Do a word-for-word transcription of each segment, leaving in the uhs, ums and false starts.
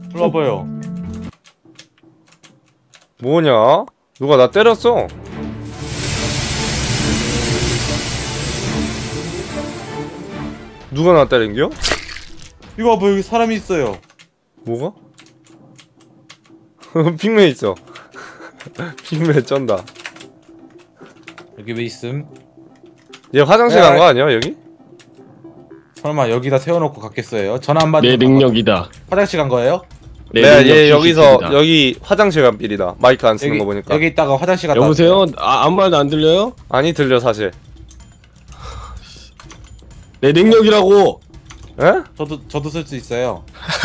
일로 와봐요. 뭐냐? 누가 나 때렸어? 누가 나 때린겨? 이거 봐봐, 여기 사람이 있어요. 뭐가? 핑맨 있어. 핑맨 쩐다. 여기 왜 있음? 얘 화장실 야, 간 거 아니야 여기? 설마 여기다 세워놓고 갔겠어요? 전화 안 받는 내 능력이다. 화장실 간 거예요? 내 내가 능력 얘 여기서 시스템이다. 여기 화장실 간 빌이다. 마이크 안 쓰는 여기, 거 보니까. 여기 있다가 화장실 갔다 여보세요? 왔어요. 아, 아무 말도 안 들려요? 아니 들려 사실. 내 능력이라고. 에? 저도 저도 쓸 수 있어요.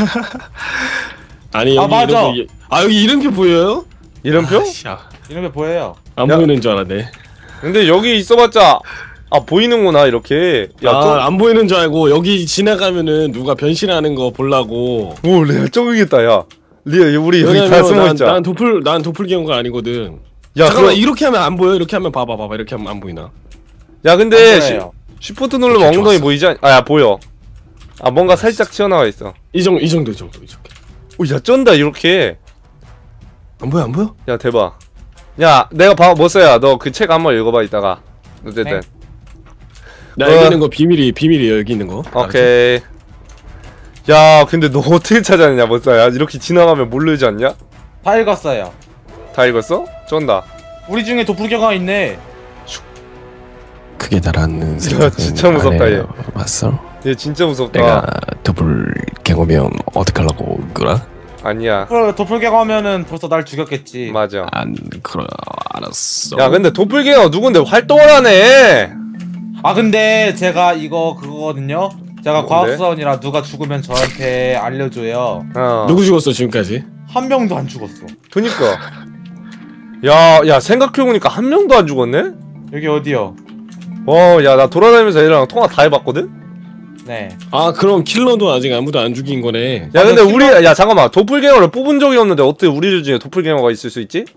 아니 아, 여기 맞아. 이름표, 아 여기 이름표 보여요? 이름표? 아, 이런 게 보여요. 안 야. 보이는 줄 알았네. 근데 여기 있어봤자 아 보이는구나 이렇게. 야, 저... 아, 안 보이는 줄 알고 여기 지나가면은 누가 변신하는 거 보려고. 오 레알 적응했다 야. 리아 우리 여기 다 왜냐면 숨어 난, 있자. 난 도플 난 도플갱어가 아니거든. 야 잠깐만 그럼- 이렇게 하면 안 보여? 이렇게 하면 봐봐 봐봐 이렇게 하면 안 보이나? 야 근데 안 시, 보여요. 쉬프트 누르면 오케이, 엉덩이 좋았어. 보이지 않... 아야 보여. 아 뭔가 살짝 튀어나와 있어. 이 정도 이 정도 이 정도 이 정도. 오야 쩐다 이렇게. 안 보여 안 보여? 야 대박. 야 내가 봐 뭐 써야 너 그 책 한번 읽어봐 이따가. 어쨌든. 네. 나 어. 여기 있는 거 비밀이 비밀이 여기 있는 거. 오케이. 야 근데 너 어떻게 찾아내냐 뭐 써야 이렇게 지나가면 모르지 않냐? 다 읽었어요. 다 읽었어? 쩐다. 우리 중에 도플갱어가 있네. 그게 나라는 야 생각은 진짜 무섭다 안 얘. 해요. 맞어? 얘 진짜 무섭다. 내가 도플갱어면 어떡하려고 그라? 아니야. 그래, 도플갱어 하면은 벌써 날 죽였겠지. 맞아. 안 그래 알았어. 야 근데 도플갱어 누군데 활동을 하네. 아 근데 제가 이거 그거거든요. 제가 뭔데? 과학수사원이라 누가 죽으면 저한테 알려줘요. 어. 누구 죽었어 지금까지? 한 명도 안 죽었어. 그니까. 야, 야 생각해보니까 한 명도 안 죽었네? 여기 어디요? 어, 야 나 돌아다니면서 애들이랑 통화 다 해봤거든? 네. 아 그럼 킬러도 아직 아무도 안 죽인 거네. 야 아, 근데 나 우리 킬러- 야 잠깐만 도플갱어를 뽑은 적이 없는데 어떻게 우리 중에 도플갱어가 있을 수 있지?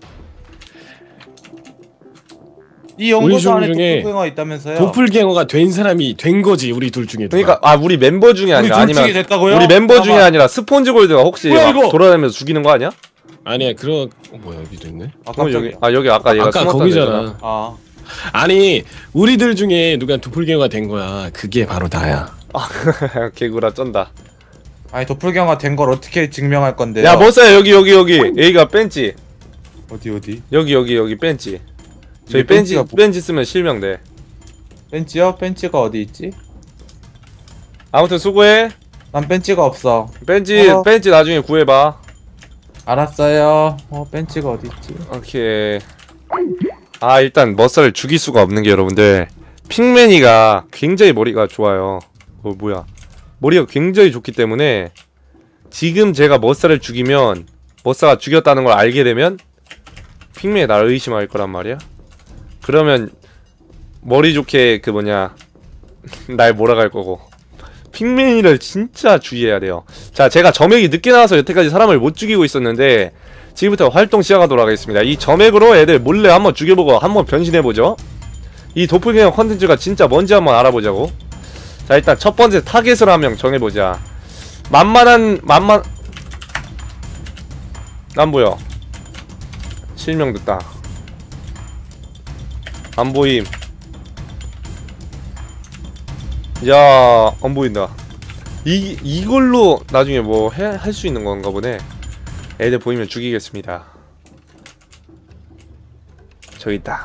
이 연구소 우리 안에 중에 도플갱어 있다면서요? 도플갱어가 된 사람이 된 거지 우리 둘 중에 누가. 그러니까 아 우리 멤버 중에 우리 아니라 둘 아니면 중에 됐다고요? 우리 멤버 중에 잠깐만. 아니라 스폰지골드가 혹시 뭐야, 막 이거? 돌아다니면서 죽이는 거 아니야? 아니야 그런 어, 뭐야 여기도 있네. 아 그럼 여기 깜짝이야. 아 여기 아까 얘가 아까 숨었다는 거기잖아. 데잖아. 아 아니 우리들 중에 누가 도플갱어가 된 거야. 그게 바로 나야. 개구라 쩐다. 아니 도플갱어가 된 걸 어떻게 증명할 건데요? 야 머싸야 여기 여기 여기 여기가 벤치. 어디 어디? 여기 여기 여기 벤치. 저희 이게 벤치 벤치가 뭐- 벤치 쓰면 실명돼. 벤치요? 벤치가 어디 있지? 아무튼 수고해. 난 벤치가 없어. 벤치 어. 벤치 나중에 구해봐. 알았어요. 어 벤치가 어디 있지? 오케이. 아 일단 머싸를 죽일 수가 없는 게 여러분들 핑맨이가 굉장히 머리가 좋아요. 어 뭐야 머리가 굉장히 좋기 때문에 지금 제가 머싸를 죽이면 머싸가 죽였다는 걸 알게 되면 핑맨이 나를 의심할 거란 말이야. 그러면 머리 좋게 그 뭐냐 날 몰아갈 거고 핑맨이를 진짜 주의해야 돼요. 자 제가 점액이 늦게 나와서 여태까지 사람을 못 죽이고 있었는데 지금부터 활동 시작하도록 하겠습니다. 이 점액으로 애들 몰래 한번 죽여보고 한번 변신해보죠. 이 도플갱어 컨텐츠가 진짜 뭔지 한번 알아보자고. 자 일단 첫 번째 타겟을 한 명 정해보자. 만만한 만만 안 보여. 실명 됐다. 안 보임. 야 안 보인다. 이 이걸로 나중에 뭐 해 할 수 있는 건가 보네. 애들 보이면 죽이겠습니다. 저기 있다.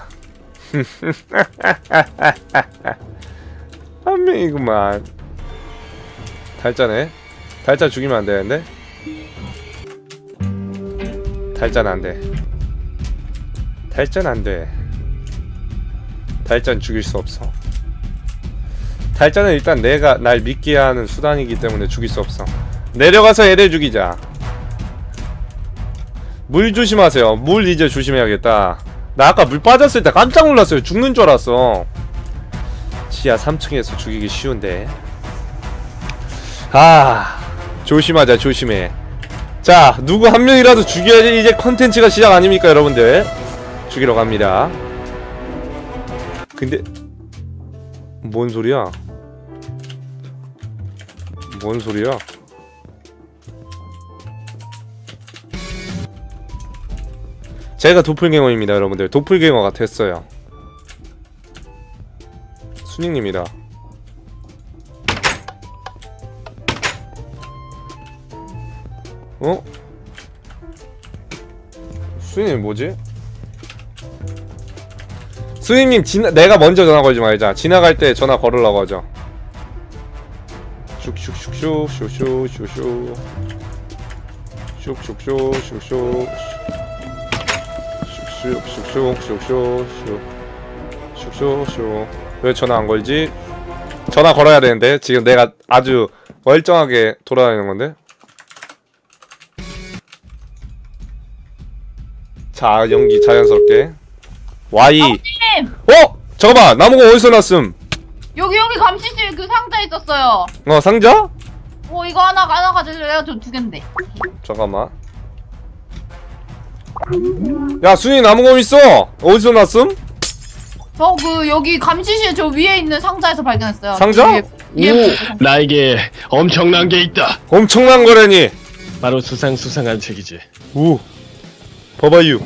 한 명이구만. 달짜네. 달짜 죽이면 안 되는데. 달짜는 안 돼. 달짜는 안 돼. 달짜는 죽일 수 없어. 달짜는 일단 내가 날 믿게 하는 수단이기 때문에 죽일 수 없어. 내려가서 애들 죽이자. 물 조심하세요. 물 이제 조심해야겠다. 나 아까 물 빠졌을 때 깜짝 놀랐어요. 죽는 줄 알았어. 지하 삼 층에서 죽이기 쉬운데. 아 조심하자 조심해. 자 누구 한 명이라도 죽여야지 이제 컨텐츠가 시작 아닙니까 여러분들. 죽이러 갑니다. 근데 뭔 소리야? 뭔 소리야? 제가 도플갱어입니다 여러분들. 도플갱어가 됐어요. 순익님이다. 어? 수인님 뭐지? 수인님 지나 내가 먼저 전화 걸지 말자. 지나갈 때 전화 걸으려고 하죠. 슉슉슉슉 슉슉슉슉 슉슉슉슉슉 슉슉슉슉슉슉 슉슉슉. 왜 전화 안 걸지? 전화 걸어야 되는데 지금 내가 아주 멀쩡하게 돌아다니는 건데. 자, 연기 자연스럽게. Y. 어? 잠깐만, 나무가 어디서 났음? 여기 여기 감시실 그 상자 있었어요. 어, 상자? 어 이거 하나 하나 가질래요? 저 두 갠데. 잠깐만. 야, 순이 나무검 있어. 어디서 났음? 저 그 여기 감시실 저 위에 있는 상자에서 발견했어요. 상자? 위에, 위에 오. 붙은 상자. 나에게 엄청난 게 있다. 엄청난 거래니. 바로 수상수상한 책이지. 오. 봐봐유.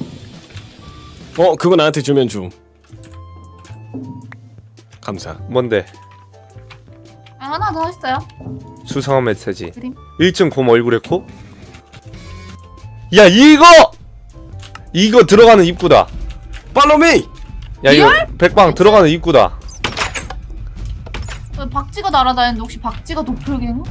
어 그거 나한테 주면 좀. 감사. 뭔데? 아, 하나 더 있어요. 수상한 메시지. 그림. 일 층 곰 얼굴에 코? 야, 이거! 이거 들어가는 입구다. 팔로미. 야, 이거 리얼? 백방 들어가는 입구다. 저 박쥐가 날아다니는데 혹시 박쥐가 도플갱어?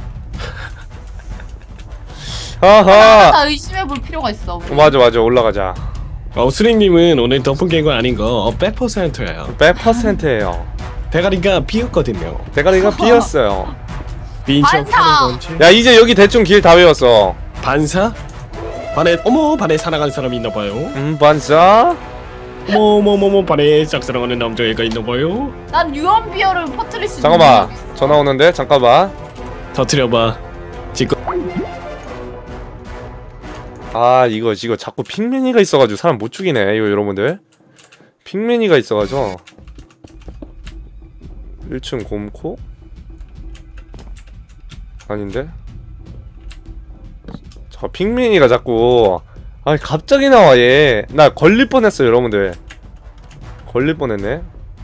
하하. 다 의심해볼 필요가 있어. 우리. 맞아, 맞아. 올라가자. 어 수링님은 오늘 덤플갱거 아닌 거 백 퍼센트예요. 백 퍼센트예요. 대가리가 비었거든요. 대가리가 비었어요. 빈척 반사! 하는 건지. 야, 이제 여기 대충 길 다 외웠어. 반사? 반에 어머 반에 사랑하는 사람이 있나봐요. 음, 반사? 어머머머머 반에 짝사랑하는 남자애가 있나봐요. 난 유언비어를 퍼뜨릴 수 있는 잠깐만. 능력이 있어. 전화 오는데? 잠깐만. 터트려봐. 지금 아, 이거 이거 자꾸 핑맨이가 있어가지고 사람 못 죽이네. 이거 여러분들. 핑맨이가 있어가지고. 일 층 곰코? 아닌데? 저 핑맨이가 자꾸 아니 갑자기 나와 얘. 나 걸릴 뻔했어 여러분들. 걸릴 뻔했네.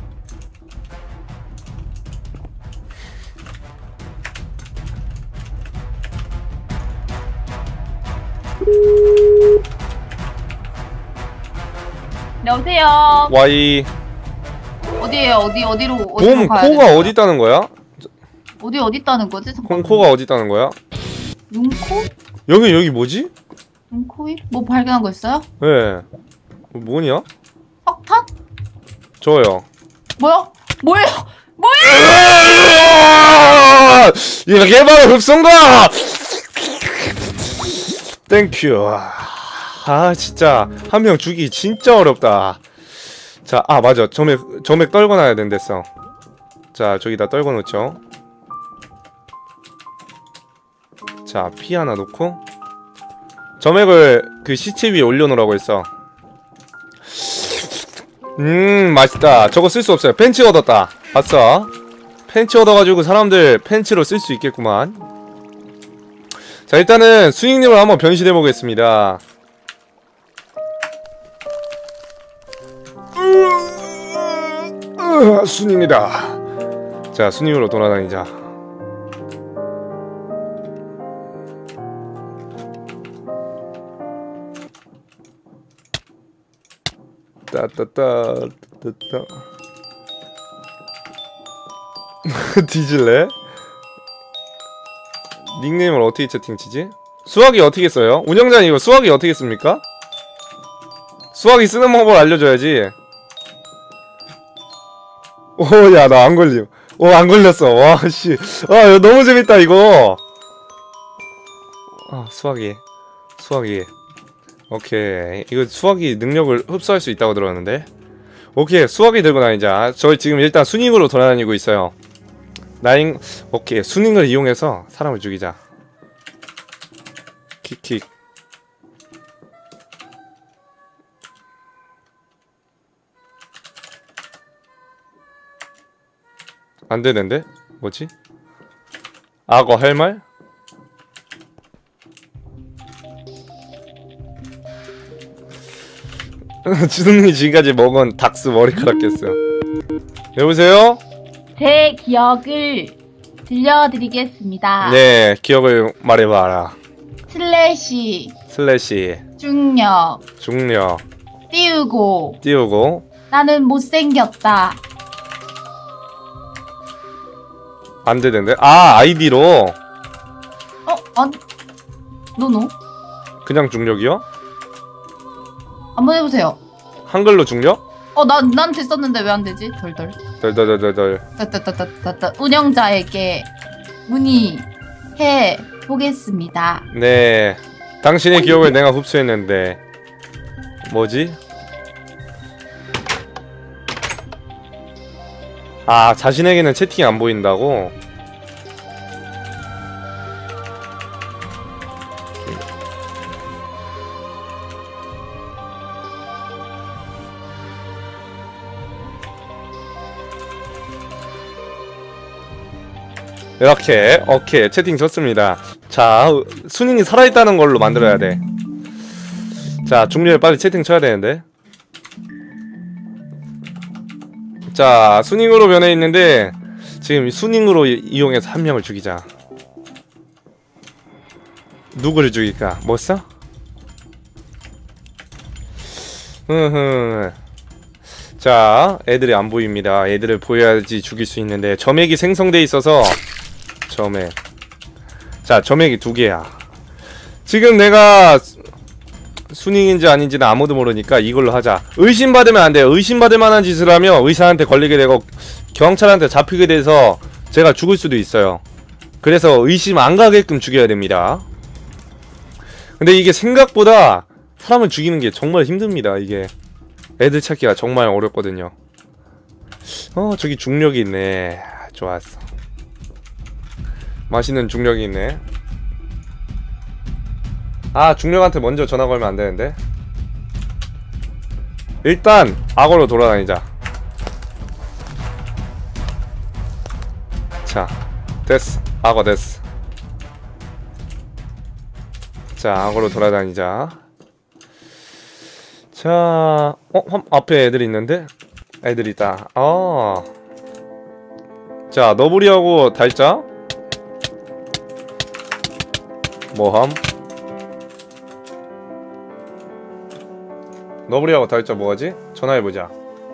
여보세요. Y. 어디에요? 어디 어디로 어디로 곰 가야 코가 되나요? 어디 있다는 거야? 어디 어디 있다는 거지? 곰 잠깐만. 코가 어디 있다는 거야? 눈코? 여기 여기 뭐지? 눈코입? 뭐 발견한 거 있어요? 예. 네. 뭐냐? 석탄? 저요. 뭐야? 뭐예요? 뭐예요? 이게 바로 흡성가! 땡큐. 아 진짜 한 명 죽이기 진짜 어렵다. 자, 아 맞아. 점액 점액 떨궈놔야 된댔어. 자, 저기다 떨궈놓죠. 자, 피 하나 놓고 점액을 그 시체 위에 올려놓으라고 했어. 음, 맛있다. 저거 쓸 수 없어요. 펜치 얻었다. 봤어? 펜치 얻어가지고 사람들 펜치로 쓸 수 있겠구만. 자, 일단은 수익님을 한번 변신해보겠습니다. 순입니다. 자, 순임으로 돌아다니자. 따따따 따따. 뒤질래? 닉네임을 어떻게 채팅치지? 수학이 어떻게 써요? 운영자님 이거 수학이 어떻게 씁니까? 수학이 쓰는 방법을 알려줘야지. 오, 야, 나 안 걸림. 오, 안 걸렸어. 와, 씨. 아, 이거 너무 재밌다, 이거. 아, 수학이. 수학이. 오케이. 이거 수학이 능력을 흡수할 수 있다고 들었는데. 오케이. 수학이 들고 다니자. 저희 지금 일단 순익으로 돌아다니고 있어요. 나잉. 오케이. 순익을 이용해서 사람을 죽이자. 킥킥. 안되는데? 뭐지? 악어 할 말? 지승님이 지금까지 먹은 닥스 머리카락 깼어요. 여보세요? 제 기억을 들려드리겠습니다. 네, 기억을 말해봐라. 슬래시, 슬래시, 중력, 중력, 띄우고, 띄우고, 나는 못생겼다. 안 되는데? 아, 아이디로? 어? 안? 노노? 그냥 중력이요? 한번 해보세요. 한글로 중력? 어, 난, 난 됐었는데 왜 안 되지? 덜덜. 덜덜덜덜덜. 따따따따따. 운영자에게 문의해 보겠습니다. 네, 당신의 기억을 내가 흡수했는데 뭐지? 아, 자신에게는 채팅이 안 보인다고? 이렇게 오케이 채팅 좋습니다. 자, 순인이 살아있다는 걸로 만들어야 돼. 자, 중렬 빨리 채팅 쳐야 되는데. 자, 순잉으로 변해 있는데 지금 순잉으로 이용해서 한 명을 죽이자. 누구를 죽일까? 뭐 써? 흐흐. 자, 애들이 안 보입니다. 애들을 보여야지 죽일 수 있는데 점액이 생성돼 있어서 점액. 자, 점액이 두 개야. 지금 내가 순잉인지 아닌지는 아무도 모르니까 이걸로 하자. 의심받으면 안 돼요. 의심받을 만한 짓을 하면 의사한테 걸리게 되고 경찰한테 잡히게 돼서 제가 죽을 수도 있어요. 그래서 의심 안 가게끔 죽여야 됩니다. 근데 이게 생각보다 사람을 죽이는 게 정말 힘듭니다. 이게 애들 찾기가 정말 어렵거든요. 어, 저기 중력이 있네. 좋았어. 맛있는 중력이 있네. 아, 중력한테 먼저 전화 걸면 안 되는데. 일단 악어로 돌아다니자. 자, 됐어. 악어 됐어. 자, 악어로 돌아다니자. 자, 어? 험, 앞에 애들 있는데? 애들 있다. 아. 자, 너구리하고 달자. 뭐함? 너구리하고 달자 뭐하지? 전화해보자.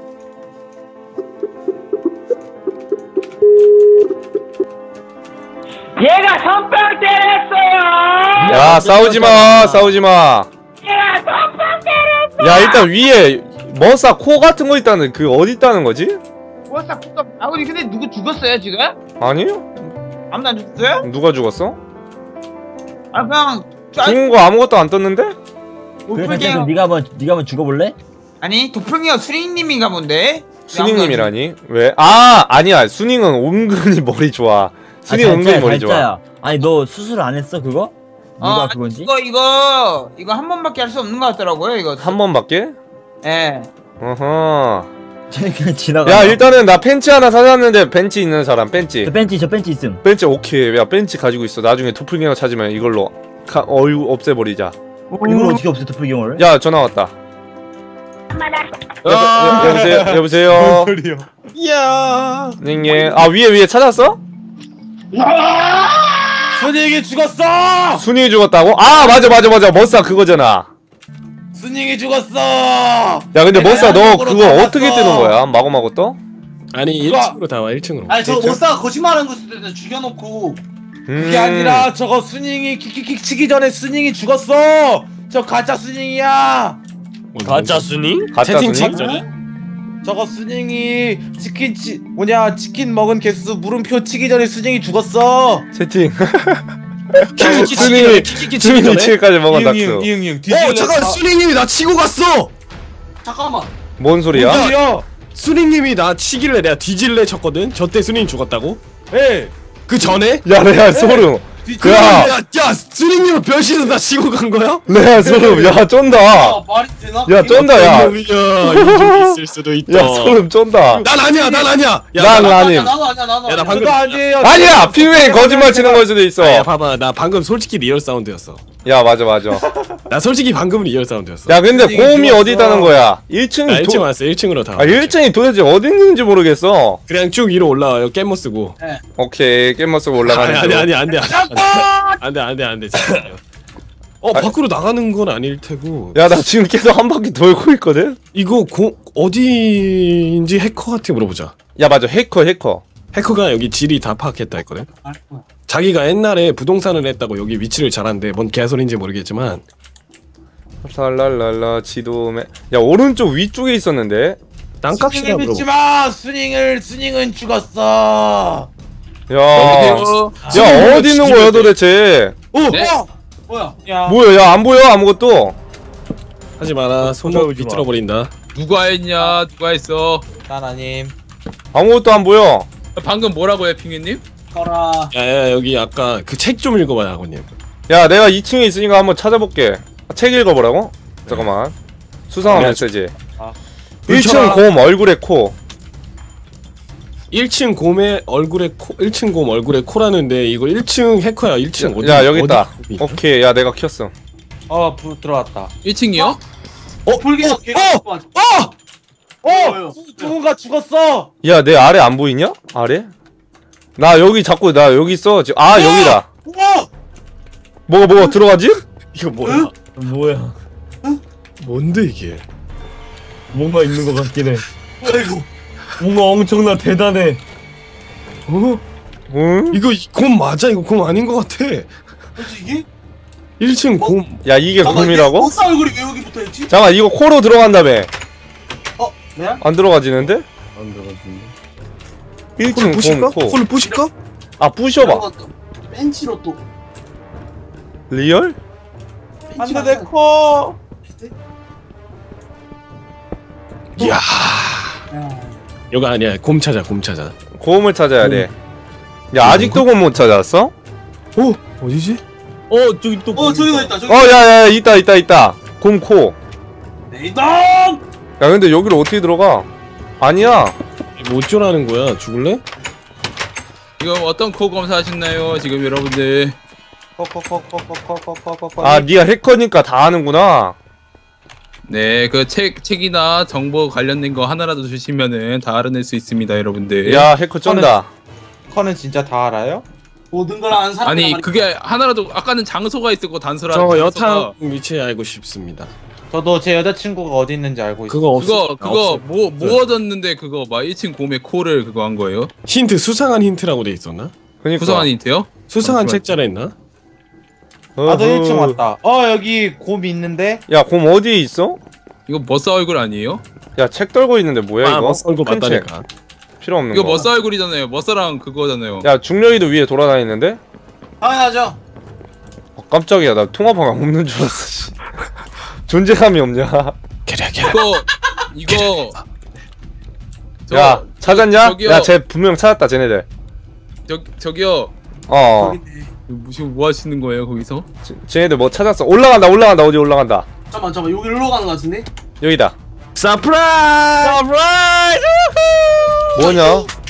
얘가 선빵 때렸어요! 야, 싸우지마, 싸우지마. 얘가 선빵 때렸어! 야, 일단 위에 머싸 코 같은 거 있다는 그 어디 있다는 거지? 뭐야 국가 아버지 근데 누구 죽었어요 지금? 아니요? 아무도 안 죽었어요? 누가 죽었어? 아 그냥 죽은 거 아무것도 안 떴는데? 그래서 도플갱어 네가 한번 네가 한번 죽어볼래? 아니 도플갱어 수링님인가 본데? 수닝님이라니? 왜? 아, 아니야. 수닝은 은근히 머리 좋아. 수닝 아, 은근히 머리 좋아. 달짜야. 아니 너 수술 안 했어 그거? 누가 어, 그건지? 이거 이거 이거 한 번밖에 할 수 없는 것 같더라고요 이거. 한 번밖에? 예. 어허. 쟤는 그냥 지나가. 야, 일단은 나 팬츠 하나 사놨는데 벤치 있는 사람 벤치. 저 벤치 저 벤치 있음. 벤치 오케이. 야, 벤치 가지고 있어. 나중에 도플갱어 찾으면 이걸로 가, 어유 없애버리자. 이걸 어떻게 없애 도플갱어를? 야, 전화 왔다. 여, 여, 여보세요? 여보세요? 소리요? 이야. 닝예. 아, 위에 위에 찾았어? 순이에게 죽었어! 순이 죽었다고? 아, 맞아 맞아 맞아. 머싸 그거잖아. 순이에게 죽었어! 야, 근데 내가 머싸 너 양쪽으로 그거 다 어떻게 봤어. 뜨는 거야? 마구마구 떠? 아니 일 층으로 다 와. 일 층으로. 아니 저 못사가 거짓말한 거 수도 죽여놓고 그게 아니라 저거 순잉이 킥킥킥 치기 전에 순잉이 죽었어! 저 가짜 순잉이야! 가짜 순이? 가짜 채팅 순이? 치기 전에? 저거 순잉이 치킨 치 뭐냐 치킨 먹은 개수 물음표 치기 전에 순잉이 죽었어! 채팅. 키키키 치기 순이 전에 키키키 치기 순이 전에? 치기까지 먹은 이응 닥스. 이응 이응 이응 어 뒤질래 잠깐 수링님이 나 치고 갔어. 잠깐만 뭔 소리야? 소리야? 수링님이 나 치길래 내가 뒤질래 쳤거든. 저 때 수링 죽었다고? 에 그 전에? 야, 레알 소름. 그 야. 야, 야 수링님은 변신해서 나 치고 간 거야? 레알 소름. 야, 쫀다. 아 말이 되나? 야, 쫀다, 야. 어떤 놈이냐. 이게 있을 수도 있다. 야, 소름 쫀다. 난 아니야, 난 아니야. 야, 난 나, 아님. 나도 아니야 나도 야, 나 아니야. 방금 저도 아니에요 아니야! 핑맨 거짓말 치는 걸 수도 있어. 아, 야, 봐봐, 나 방금 솔직히 리얼 사운드였어. 야, 맞아, 맞아. 나 솔직히 방금은 리얼 사운드였어. 야 근데 스닝이 곰이 죽었어. 어디 있다는 거야? 일 층 나 일 층 도... 왔어. 일 층으로 다. 아 일 층이 도대체 어디 있는지 모르겠어. 그냥 쭉 위로 올라와요. 깻모 쓰고. 오케이 게임 쓰고 아니 올라가는 아니 중. 아니 안돼 안돼 안돼 안돼 잠깐만요. 어 밖으로 나가는 건 아닐 테고. 야 나 지금 계속 한 바퀴 돌고 있거든? 이거 고, 어디인지 해커한테 물어보자. 야 맞아 해커 해커. 해커가 여기 지리 다 파악했다 했거든. 자기가 옛날에 부동산을 했다고 여기 위치를 잘 안대. 뭔 개소리인지 모르겠지만. 랄랄랄라 지도매. 야 오른쪽 위쪽에 있었는데. 땅값이나 스닝을 물어보. 믿지마. 스닝을 스닝은 죽었어. 야, 야 어디 있는 거야 도대체? 오! 네? 뭐야? 야 뭐야 야 안 보여 아무것도. 하지 마라. 손목 쳐다보지 마. 비틀어 버린다. 누가 했냐? 누가 했어? 하나님. 아무것도 안 보여. 방금 뭐라고요, 핑계님? 거라. 야야 여기 아까 그 책 좀 읽어봐요 아버님. 야 내가 이 층에 있으니까 한번 찾아볼게. 아, 책 읽어보라고? 잠깐만. 수상한 네. 메시지. 아. 일 층 곰 얼굴에 코. 일 층 곰의 얼굴에 코, 일 층 곰 얼굴에 코라는데 이거 일 층 해커야. 일 층 어디? 야 여기 어디 있다. 곰이? 오케이 야 내가 켰어. 어 불 들어왔다. 일 층이요? 어, 불기가 개가 어! 어! 뭐예요? 누군가 죽었어. 야 내 아래 안 보이냐? 아래? 나 여기 자꾸 나 여기 있어 지금. 아 여기다. 우와! 뭐가 뭐가 들어가지? 이거 뭐야? 뭐야? 뭔데 이게? 뭔가 있는 것 같긴 해. 뭐야 이거? 뭔가 엄청나 대단해. 어? 응? 이거 이- 곰 맞아? 이거 곰 아닌 것 같아. 뭐지 이게? 일 층 곰. 야 이게 곰이라고? 목사 얼굴이 왜 여기 붙어있지? 잠깐 이거 코로 들어간다며. 어? 네? 안 들어가지는데? 안 들어갔는데. 일 콜을 층 부실까? 곰 코. 콜을 부실까? 아 부셔봐. 벤치로 또 리얼? 안돼 내 코. 이야. 이거 아니야. 곰 찾아. 곰 찾아. 곰을 찾아야 돼. 야 아직도 곰 못 찾았어? 어? 어디지? 어 저기 또. 어 저기도 있다 저기 어 야야 있다 있다 있다. 곰 코. 네이동! 야 근데 여기로 어떻게 들어가? 아니야. 뭐 어쩌라는 거야? 죽을래? 지금 어떤 코 검사하셨나요, 지금 여러분들? 코코코코코코코코코. 아 니가 해커니까 다 아는구나. 네, 그 책 책이나 정보 관련된 거 하나라도 주시면은 다 알아낼 수 있습니다, 여러분들. 야 해커 쩐다. 커는 진짜 다 알아요? 모든 걸 아는 사람. 아니 그게 하나라도 아까는 장소가 있었고 단서라. 저 단서가- 여탕 위치 알고 싶습니다. 저도 제 여자친구가 어디 있는지 알고 있어요. 그거 없어. 그거 그거 뭐 뭐 얻었는데 그거 막 일 층 곰의 코를 그거 한 거예요? 힌트 수상한 힌트라고 돼 있었나? 그니까. 구성한 힌트요? 수상한 어, 책자라 했나? 나도 어허. 일 층 왔다. 어 여기 곰 있는데. 야 곰 어디에 있어? 이거 머싸 얼굴 아니에요? 야 책 떨고 있는데 뭐야 아, 이거? 머싸 얼굴 큰 책. 맞다니까. 필요 없는 이거 거. 머싸 얼굴이잖아요. 머싸랑 그거잖아요. 야 중력이도 위에 돌아다니는데? 당연하죠. 어, 깜짝이야 나 통화방가 없는 줄 알았어. 씨. 존재감이 없냐? 개랴 개랴. 이거 이거 저, 야 찾았냐? 저기요. 야 쟤 분명 찾았다 쟤네들. 저 저기요. 어. 지금 뭐 하시는 거예요 거기서? 쟤- 쟤네들 뭐 찾았어. 올라간다 올라간다 어디 올라간다. 잠깐만 잠깐만 여기로 가는 거 같은데? 여기다. 서프라이즈! 서프라이즈! 뭐냐?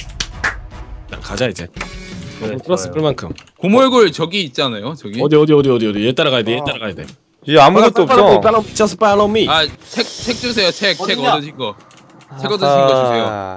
자, 가자 이제. 플러스 끌 만큼. 곰 얼굴 저기 있잖아요. 저기. 어디 어디 어디 어디 어디 얘 따라가야 돼. 얘 따라가야 돼. 얘 아무것도 없어. Just follow me. 아 책 책 주세요. 책 책 어디냐? 얻으신 거. 책 얻으신 거 주세요. 아,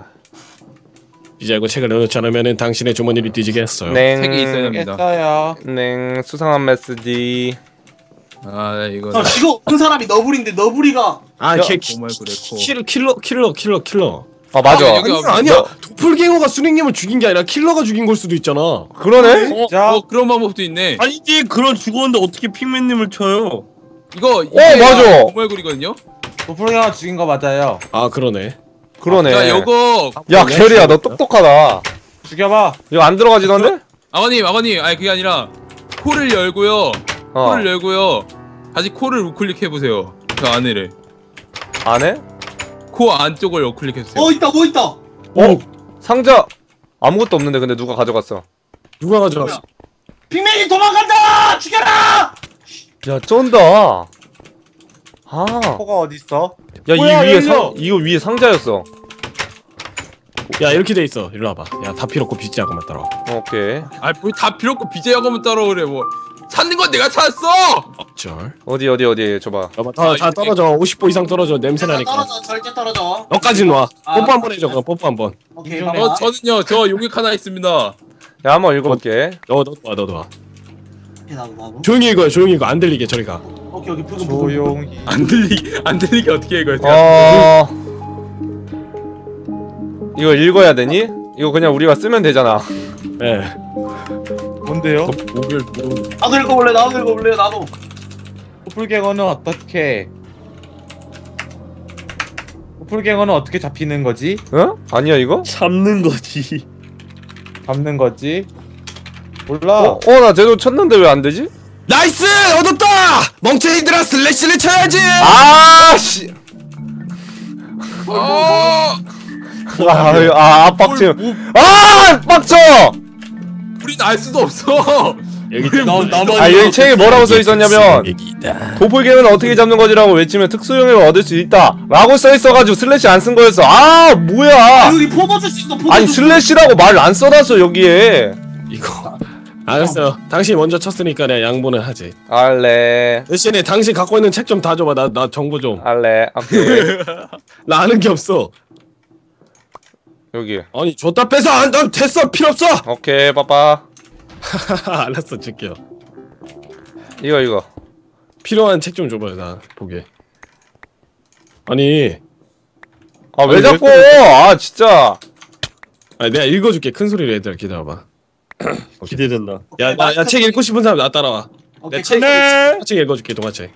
이제 알고 책을 넣지 않으면은 당신의 주머니를 뒤지겠어요. 냉. 책이 있어야 됩니다. 깼어요. 냉 수상한 메시지. 아 이거 저 지금 온 사람이 너블인데 너블이가 아, 야, 걔 곰 얼굴에 코. 킬 킬러 킬러 킬러 킬러. 아 맞아. 아, 여기 아니야, 아니야. 도플갱어가 수냉님을 죽인 게 아니라 킬러가 죽인 걸 수도 있잖아. 그러네. 자, 어 그런 방법도 있네. 아니지 그런 죽었는데 어떻게 핑맨님을 쳐요? 이거 이게 맞아. 곰 얼굴이거든요. 도플갱어 죽인 거 맞아요. 아 그러네. 그러네. 자 요거 야 게리야 너 똑똑하다. 죽여봐. 이거 안 들어가지던데? 아버님 아버님 아니 그게 아니라 코를 열고요. 어. 코를 열고요. 다시 코를 우클릭해 보세요. 그 안에를 안 해? 코 안쪽을 우클릭해 주세요. 어 있다 뭐 있다. 어? 상자 아무것도 없는데 근데 누가 가져갔어? 누가 가져갔어? 빅맨이 도망간다! 죽여라! 야 쩐다. 아. 코가 어디 있어? 야 이 뭐야, 위에 열려. 상 이거 위에 상자였어. 야 이렇게 돼 있어. 일로 와봐. 야 다 필요 없고 빚지 않고만 따라와. 오케이. 아뭐다 필요 없고 비제야금은 따라오래 뭐. 찾는 건 내가 찾았어. 절. 어디 어디 어디 줘봐. 여봐 다, 다 떨어져. 오십 도 이상 떨어져. 냄새 나니까. 떨어져 절대 떨어져. 너까지 놔. 아. 뽀뽀 한번 해줘. 그럼 뽀뽀 한번. 오케이 어, 봐봐. 어 저는요 저 용액 하나 있습니다. 야 한번 읽어볼게. 너 너도 와 너도 와. 오케이 나도 나도. 조용히 읽어요. 조용히 읽어. 안 들리게 저리 가. 오케이 오케이 부금 부금. 조용히. 안 들리 안 들리게 어떻게 이거요? 어 이거 읽어야 되니? 이거 그냥 우리가 쓰면 되잖아. 예. 뭔데요? 목을 뭐 나도 읽어볼래 나도 읽어볼래 나도. 도플갱어는 어떻게? 도플갱어는 어떻게 잡히는 거지? 어? 아니야 이거? 잡는 거지. 잡는 거지? 몰라. 어? 어 나 쟤도 쳤는데 왜 안 되지? 나이스! 얻었다! 멍청이들아 슬래시를 쳐야지! 아씨. 어 아, 아 빡쳐. 아 빡쳐. 우린 알 수도 없어. 여기 나 나만. 아 여기 책에 뭐라고 써 있었냐면 얘기다. 도플갱어는 어떻게 잡는 거지라고 외치면 특수 영역을 얻을 수 있다 라고 써 있어가지고 슬래시 안 쓴 거였어. 아 뭐야. 여기 포도 줄 수 있어 포도. 아니 줄 수 슬래시라고 말 안 써놨어 여기에. 이거 알았어요. 당신이 먼저 쳤으니까 내가 양보는 하지. 알레 대신에 당신 갖고 있는 책 좀 다 줘봐. 나 나 정보 좀. 알레 오케이. 나 아는 게 없어. 여기 아니 줬다 뺏어. 안, 난 됐어. 필요 없어. 오케이 빠빠. 알았어 줄게요. 이거 이거 필요한 책 좀 줘봐요. 나 보게. 아니 아 왜 아니, 자꾸 왜 아 진짜. 아니 내가 읽어줄게. 큰 소리로 얘들아 기다려봐. 기대된다. 야나 책 읽고 싶은 사람 나 따라와. 오케이. 내가 책, 네. 책 읽어줄게. 동화책.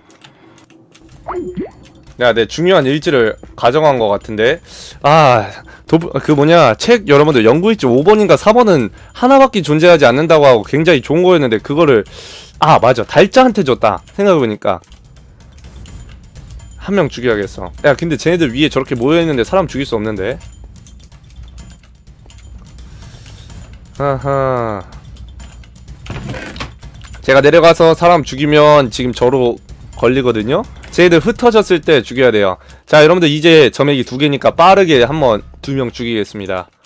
야, 내 중요한 일지를 가져간 것 같은데. 아, 도, 그 뭐냐, 책 여러분들 연구일지 오 번인가 사 번은 하나밖에 존재하지 않는다고 하고 굉장히 좋은 거였는데 그거를 아 맞아 달짜한테 줬다 생각해보니까 한 명 죽여야겠어. 야 근데 쟤네들 위에 저렇게 모여있는데 사람 죽일 수 없는데. 하하. 제가 내려가서 사람 죽이면 지금 저로 걸리거든요. 쟤들 흩어졌을 때 죽여야 돼요. 자 여러분들 이제 점액이 두 개니까 빠르게 한번 두 명 죽이겠습니다.